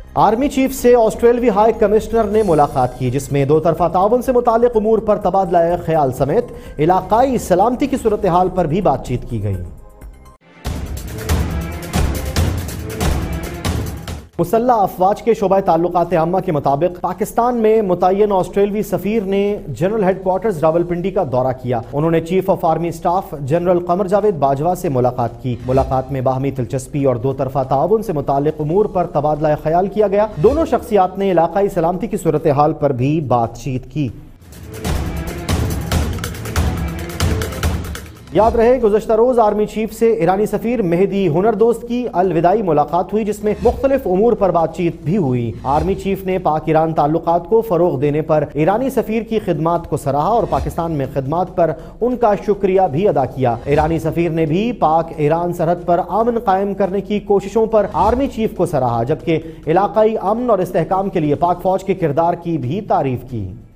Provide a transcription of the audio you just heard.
Army chief سے آسٹریلوی high commissioner نے ملاقات کی، جس میں دو طرفہ تعاون سے متعلق امور پر تبادلہ خیال سمیت علاقائی سلامتی کی صورتحال پر بھی بات چیت کی گئی۔ مسلح افواج کے شعبہ تعلقات عامہ کے مطابق پاکستان میں متعین آسٹریلوی سفیر نے جنرل ہیڈ کوارٹرز راولپنڈی کا دورہ کیا۔ انہوں نے chief of army staff general Qamar Javed Bajwa سے ملاقات کی۔ ملاقات میں باہمی دلچسپی اور دو طرفہ تعاون سے متعلق امور پر تبادلہ خیال کیا گیا۔ دونوں شخصیات نے علاقائی سلامتی کی صورتحال پر بھی بات چیت کی۔ یاد رہے گزشتہ روز آرمی چیف سے ایرانی سفیر مہدی ہنردوست کی الوداعی ملاقات ہوئی، جس میں مختلف امور پر بات چیت بھی ہوئی۔ آرمی چیف نے پاک ایران تعلقات کو فروغ دینے پر ایرانی سفیر کی خدمات کو سراہا اور پاکستان میں خدمات پر ان کا شکریہ بھی ادا کیا۔ ایرانی سفیر نے بھی پاک ایران سرحد پر امن قائم کرنے کی کوششوں پر آرمی چیف کو سراہا، جبکہ علاقائی امن اور استحکام کے لیے پاک فوج کے کردار کی بھی تعریف کی۔